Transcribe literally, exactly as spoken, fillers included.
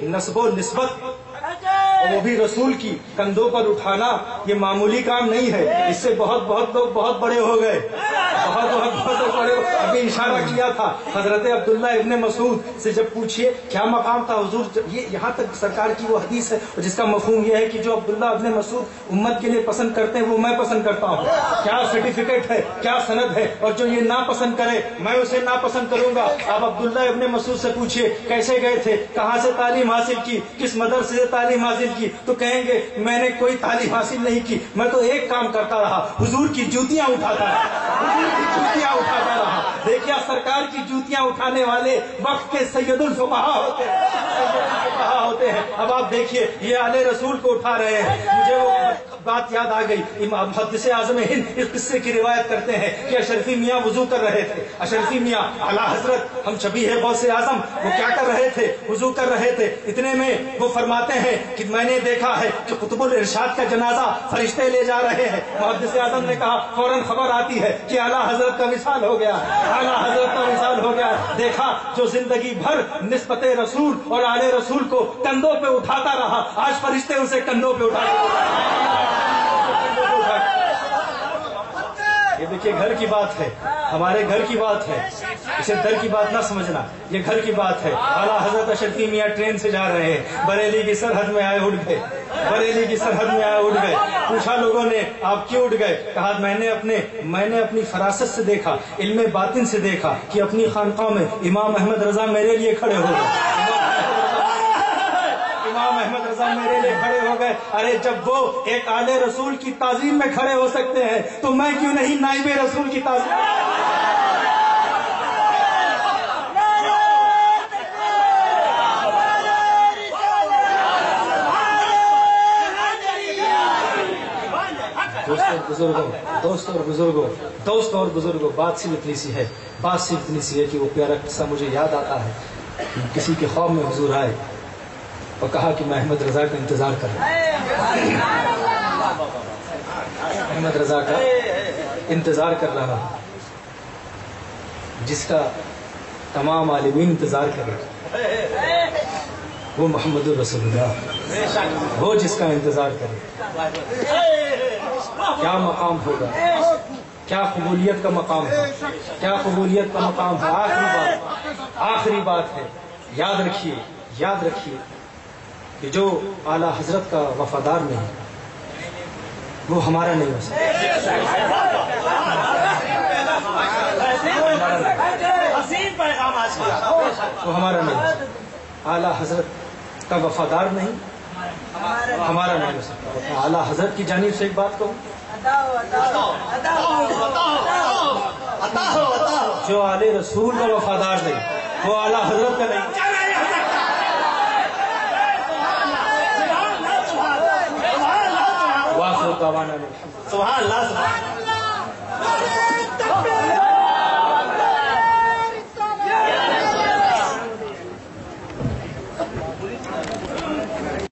नस्ब व निस्बत और वो भी रसूल की कंधों पर उठाना ये मामूली काम नहीं है। इससे बहुत बहुत लोग बहुत बड़े हो गए, बहुत बहुत बहुत बड़े। अभी इशारा किया था हजरत अब्दुल्ला इब्ने मसूद से, जब पूछिए क्या मकाम था हुजूर, ये यहाँ तक सरकार की वो हदीस है जिसका मफहूम ये है कि जो अब्दुल्ला इब्ने मसूद उम्मत के लिए पसंद करते हैं वो मैं पसंद करता हूँ। क्या सर्टिफिकेट है, क्या सनद है, और जो ये नापसंद करे मैं उसे नापसंद करूंगा। आप अब्दुल्ला इब्ने मसूद से पूछिए कैसे गए थे, कहाँ से तालीम हासिल की, किस मदरसे से तालीम हासिल की, तो कहेंगे मैंने कोई तालीम हासिल नहीं की, मैं तो एक काम करता रहा, हुजूर की जूतियां उठाता रहा, हुजूर की जूतियां उठाता रहा। देखिए सरकार की जूतियां उठाने वाले वक्त के सैयदुल फुक़हा होते हैं, सैयदुल फुक़हा होते हैं। अब आप देखिए ये आले रसूल को उठा रहे हैं। मुझे वो बात याद आ गई, इमाम मुहद्दिस आज़म हिंद इस किस्से की रिवायत करते हैं कि अशरफी मियाँ वुजू कर रहे थे। अशरफी मियाँ आला हजरत हम शबीह है गौसे आजम, वो क्या कर रहे थे, वुजू कर रहे थे। इतने में वो फरमाते हैं कि मैंने देखा है कि कुतुबुल इरशाद का जनाजा फरिश्ते ले जा रहे हैं। मुहद्दिस आज़म ने कहा फौरन खबर आती है कि आला हजरत का विसाल हो गया, आला हजरत का विसाल हो गया। देखा जो जिंदगी भर निस्बत रसूल और आले रसूल को कंधों पे उठाता रहा, आज फरिश्ते उसे कंधों पे उठाते। ये देखिए घर की बात है, हमारे घर की बात है, इसे दर की बात ना समझना, ये घर की बात है। आला हजरत अशरफी मियाँ ट्रेन से जा रहे हैं, बरेली की सरहद में आए उठ गए, बरेली की सरहद में आए उठ गए। पूछा लोगों ने आप क्यों उठ गए, कहा मैंने अपने मैंने अपनी फरासत से देखा, इल्मे बातिन से देखा कि अपनी खानकाह में इमाम अहमद रजा मेरे लिए खड़े हो गए, इमाम अहमद रजा मेरे लिए खड़े हो गए। अरे जब वो एक आले रसूल की ताजीम में खड़े हो सकते हैं तो मैं क्यों नहीं नाइबे रसूल की ताजीम। दोस्तों और बुजुर्गों दोस्तों और बुजुर्गों दोस्तों और बुजुर्गों बात सिर्फ इतनी सी है, बात सिर्फ इतनी सी है कि वो प्यारा किस्सा मुझे याद आता है। किसी के ख्वाब में हुजूर आए और कहा कि मैं अहमद रजा का इंतजार कर रहा हूँ, अहमद रजा का इंतजार कर रहा हूँ, जिसका तमाम आलिमीन इंतजार कर रहे हैं, वो मोहम्मद रसूलुल्लाह, वो जिसका इंतजार करे। क्या मकाम होगा, क्या कबूलियत का मकाम है, क्या कबूलियत का मकाम है। आखिरी बात आखिरी बात है, याद रखिए याद रखिए कि जो आला हजरत का वफादार नहीं वो हमारा नहीं हो सकता, वो हमारा नहीं हो सकता। आला हजरत का वफादार नहीं हमारा नहीं हो सकता। आला हजरत की जानिब से एक बात कहूँ, जो आले रसूल का वफादार नहीं वो आला हजरत का नहीं। वाफ़िर दावाना सुभान अल्लाह।